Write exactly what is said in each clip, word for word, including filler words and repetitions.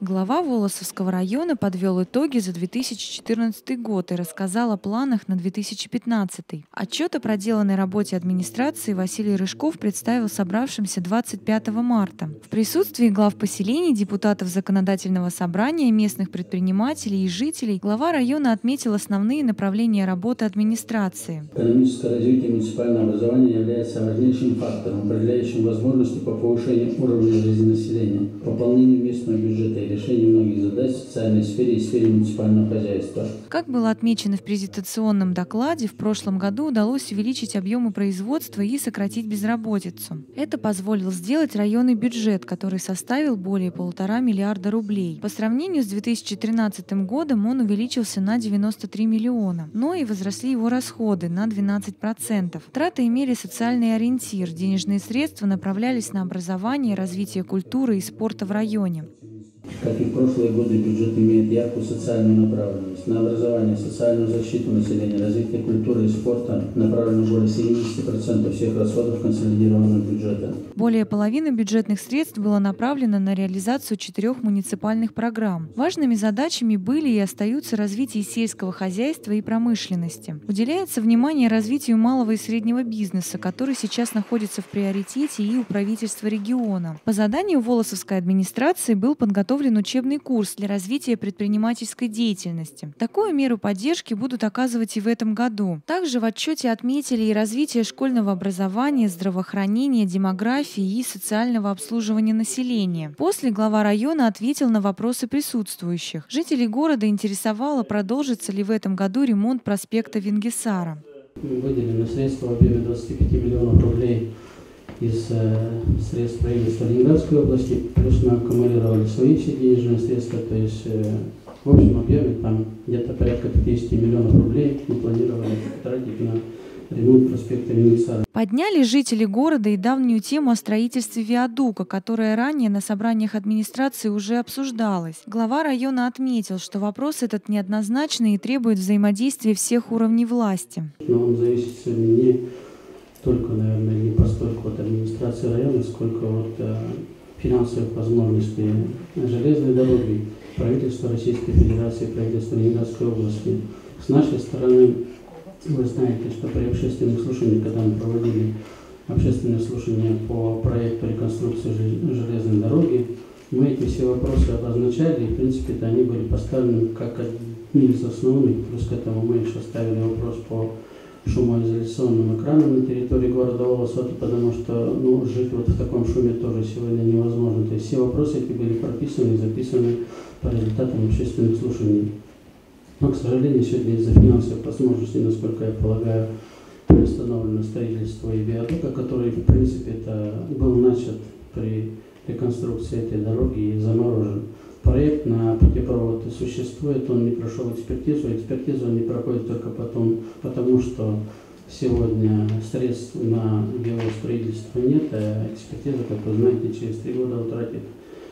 Глава Волосовского района подвел итоги за две тысячи четырнадцатый год и рассказал о планах на две тысячи пятнадцатый. Отчет о проделанной работе администрации Василий Рыжков представил собравшимся двадцать пятого марта. В присутствии глав поселений, депутатов законодательного собрания, местных предпринимателей и жителей глава района отметил основные направления работы администрации. Экономическое развитие муниципального образования является важнейшим фактором, определяющим возможности по повышению уровня жизни населения, пополнению местного бюджета и решению многих задач в социальной сфере и сфере муниципального хозяйства. Как было отмечено в презентационном докладе, в прошлом году удалось увеличить объемы производства и сократить безработицу. Это позволило сделать районный бюджет, который составил более полутора миллиарда рублей. По сравнению с две тысячи тринадцатым годом он увеличился на девяносто три миллиона, но и возросли его расходы на двенадцать процентов. Траты имели социальный ориентир, денежные средства направлялись на образование, развитие культуры и спорта в районе. Как и в прошлые годы, бюджет имеет яркую социальную направленность. На образование, социальную защиту населения, развитие культуры и спорта направлено более семидесяти процентов всех расходов консолидированного бюджета. Более половины бюджетных средств было направлено на реализацию четырех муниципальных программ. Важными задачами были и остаются развитие сельского хозяйства и промышленности. Уделяется внимание развитию малого и среднего бизнеса, который сейчас находится в приоритете и у правительства региона. По заданию Волосовской администрации был подготовлен учебный курс для развития предпринимательской деятельности. Такую меру поддержки будут оказывать и в этом году. Также в отчете отметили и развитие школьного образования, здравоохранения, демографии и социального обслуживания населения. После глава района ответил на вопросы присутствующих. Жителей города интересовало, продолжится ли в этом году ремонт проспекта Вингисара. Выделены средства в объеме двадцати пяти миллионов рублей из э, средств правительства Ленинградской области, плюс мы аккумулировали свои все денежные средства, то есть э, в общем объеме там где-то порядка пятидесяти миллионов рублей мы планировали тратить на ремонт проспекта Вингисара. Подняли жители города и давнюю тему о строительстве виадука, которая ранее на собраниях администрации уже обсуждалась. Глава района отметил, что вопрос этот неоднозначный и требует взаимодействия всех уровней власти. Но он зависит сегодня не только, наверное, не постольку от администрации района, сколько от э, финансовых возможностей железной дороги, правительства Российской Федерации, правительства Ленинградской области. С нашей стороны, вы знаете, что при общественных слушаниях, когда мы проводили общественные слушания по проекту реконструкции железной дороги, мы эти все вопросы обозначали, и в принципе они были поставлены как одни из основных. Плюс к этому мы еще ставили вопрос по шумоизоляционным экранам на территории города Волосово, потому что ну, жить вот в таком шуме тоже сегодня невозможно. То есть все вопросы эти были прописаны и записаны по результатам общественных слушаний. Но, к сожалению, сегодня из-за финансовых возможностей, насколько я полагаю, приостановлено строительство и виадука, который, в принципе, это был начат при реконструкции этой дороги и заморожен. Проект на путепровод существует, он не прошел экспертизу. Экспертизу он не проходит только потом, потому что сегодня средств на его строительство нет, а экспертиза, как вы знаете, через три года утратит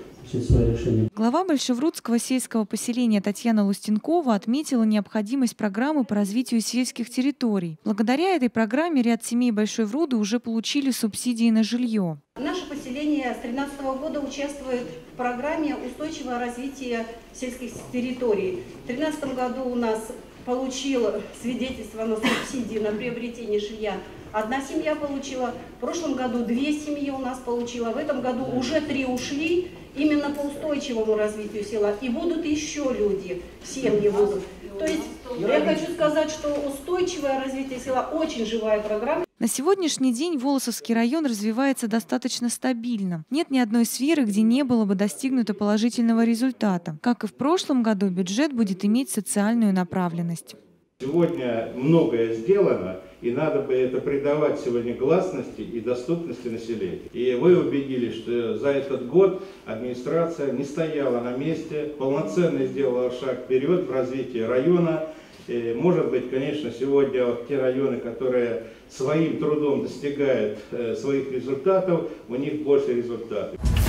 свое решение. Глава Большеврудского сельского поселения Татьяна Лустенкова отметила необходимость программы по развитию сельских территорий. Благодаря этой программе ряд семей Большой Вруды уже получили субсидии на жилье. Наше поселение с две тысячи тринадцатого года участвует в программе устойчивого развития сельских территорий. В две тысячи тринадцатом году у нас получила свидетельство на субсидии на приобретение жилья. Одна семья получила, в прошлом году две семьи у нас получила, в этом году уже три ушли именно по устойчивому развитию села. И будут еще люди, семьи будут. То есть я хочу сказать, что устойчивое развитие села очень живая программа. На сегодняшний день Волосовский район развивается достаточно стабильно. Нет ни одной сферы, где не было бы достигнуто положительного результата. Как и в прошлом году, бюджет будет иметь социальную направленность. Сегодня многое сделано, и надо бы это придавать сегодня гласности и доступности населению. И вы убедились, что за этот год администрация не стояла на месте, полноценно сделала шаг вперед в развитии района. И, может быть, конечно, сегодня вот те районы, которые своим трудом достигают э, своих результатов, у них больше результатов.